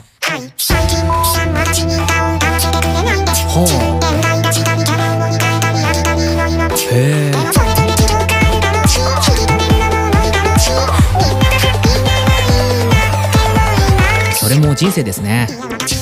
ほう。へえ。それも人生ですね。